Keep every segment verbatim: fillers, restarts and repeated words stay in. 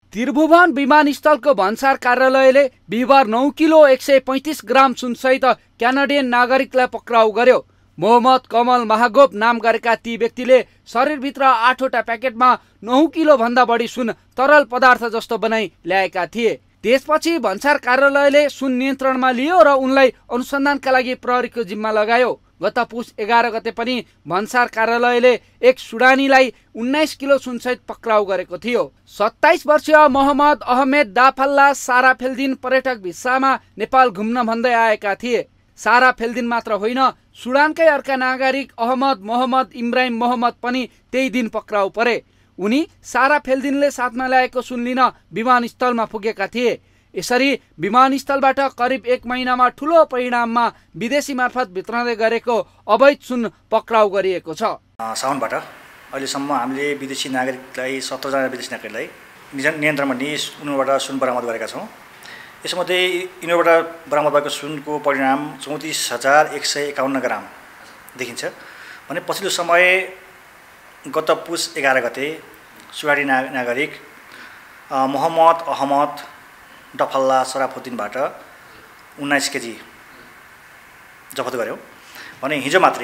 त्रिभुवन विमानस्थलको भन्सार कार्यालयले बिहिबार नौ किलो एक सय पैँतिस ग्राम सुनसहित क्यानाडियन नागरिकलाई पक्राउ गर्यो। मोहम्मद कमल महागोब नाम गरेका ती व्यक्तिले शरीरभित्र आठवटा प्याकेटमा नौ किलो भन्दा बढी सुन तरल पदार्थ जस्तो बनाई ल्याएका थिए। त्यसपछि भन्सार कार्यालयले सुन नियन्त्रणमा लियो र उनलाई अनुसन्धानका लागि प्रहरीको जिम्मा लगायो। गत पुस एघार गते पनि भन्सार कार्यालयले एक सुडानीलाई उन्नाइस किलो सुनसहित पक्राउ गरेको थियो। सत्ताइस वर्षीय मोहम्मद अहमेद दाफल्ला सारा फेल्दिन पर्यटक भिसामा नेपाल घुम्न भन्दै आएका थिए। सारा फेल्दिन मात्र होइन, सुडानकै अर्का नागरिक अहमद मोहम्मद इब्राहिम मोहम्मद पनि त्यही दिन पक्राउ परे। उनी सारा फेल्दिनले साथमा ल्याएको सुन लिन विमानस्थलमा पुगेका थिए। यसरी विमानस्थलबाट करिब एक महिनामा ठुलो परिणाममा विदेशी मार्फत भित्राउँदै गरेको अवैध सुन पक्राउ गरिएको छ। साउनबाट अहिलेसम्म हामीले विदेशी नागरिकलाई सत्रजना विदेशी नागरिकलाई नियन्त्रणमा लिई उनीबाट सुन बरामद गरेका छौँ। यसमध्ये यिनीबाट बरामद भएको सुनको परिणाम चौतिस हजार एक सय एकाउन्न ग्राम देखिन्छ भने पछिल्लो समय गत पुस एघार गते सुडानी ना नागरिक मोहम्मद अहमद डफल्ला सराफुद्दिनबाट उन्नाइस केजी जफत गऱ्यौँ भने हिजो मात्रै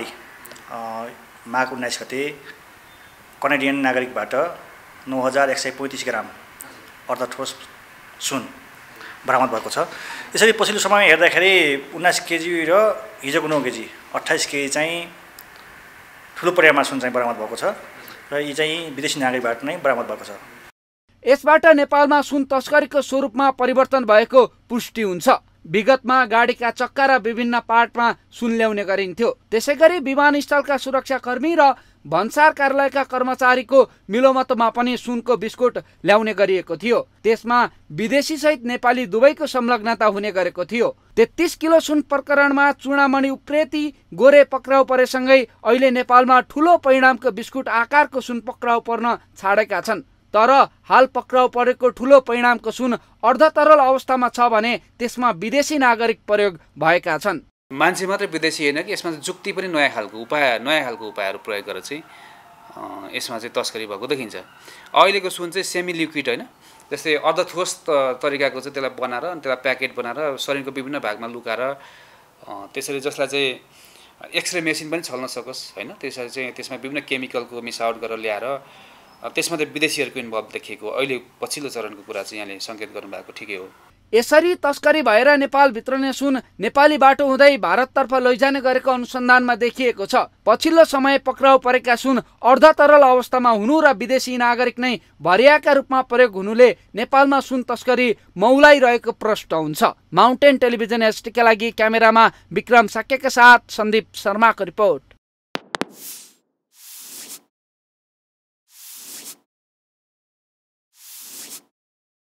माघ उन्नाइस गते कनेडियन नागरिकबाट नौ हजार एक सय पैँतिस ग्राम अर्धठोस सुन बरामद भएको छ। यसरी पछिल्लो समय हेर्दाखेरि उन्नाइस केजी र हिजोको नौ केजी अट्ठाइस केजी चाहिँ ठुलो परिमाणमा सुन चाहिँ बरामद भएको छ र यी चाहिँ विदेशी नागरिकबाट नै बरामद भएको छ। यसबाट नेपालमा सुन तस्करीको स्वरूपमा परिवर्तन भएको पुष्टि हुन्छ। विगतमा गाडीका चक्का र विभिन्न पार्टमा सुन ल्याउने गरिन्थ्यो। त्यसैगरी विमानस्थलका सुरक्षाकर्मी र भन्सार कार्यालयका कर्मचारीको मिलोमतोमा पनि सुनको बिस्कुट ल्याउने गरिएको थियो। त्यसमा विदेशी सहित नेपाली दुवैको संलग्नता हुने गरेको थियो। तेत्तीस किलो सुन प्रकरणमा चूडामणि उप्रेती गोरे पक्राउ परेसँगै अहिले नेपालमा ठुलो परिणामको बिस्कुट आकारको सुन पक्राउ पर्न छाडेका छन्। तर हाल पक्राउ परेको ठुलो परिणामको सुन अर्धतरल अवस्थामा छ भने त्यसमा विदेशी नागरिक प्रयोग भएका छन्। मान्छे मात्रै विदेशी होइन कि यसमा जुक्ति पनि नयाँ खालको उपाय नयाँ खालको उपायहरू प्रयोग गरेर चाहिँ यसमा चाहिँ तस्करी भएको देखिन्छ। अहिलेको सुन चाहिँ सेमी लिक्विड होइन, जस्तै अर्धठोस तरिकाको चाहिँ त्यसलाई बनाएर अनि त्यसलाई प्याकेट बनाएर शरीरको विभिन्न भागमा लुकाएर त्यसरी जसलाई चाहिँ एक्सरे मेसिन पनि चल्न सकोस् होइन, त्यसरी चाहिँ त्यसमा विभिन्न केमिकलको मिसावट गरेर ल्याएर त्यसमा चाहिँ विदेशीहरूको इन्भल्भ देखिएको अहिले पछिल्लो चरणको कुरा चाहिँ यहाँले सङ्केत गर्नुभएको ठिकै हो। यसरी तस्करी भएर नेपाल भित्रने सुन नेपाली बाटो हुँदै भारततर्फ लैजाने गरेको अनुसन्धानमा देखिएको छ। पछिल्लो समय पक्राउ परेका सुन अर्धतरल अवस्थामा हुनु र विदेशी नागरिक नै भरियाका रूपमा प्रयोग हुनुले नेपालमा सुन तस्करी मौलाइरहेको प्रष्ट हुन्छ। माउन्टेन टेलिभिजन एसटीका लागि क्यामेरामा विक्रम साक्यका साथ सन्दीप शर्माको रिपोर्ट।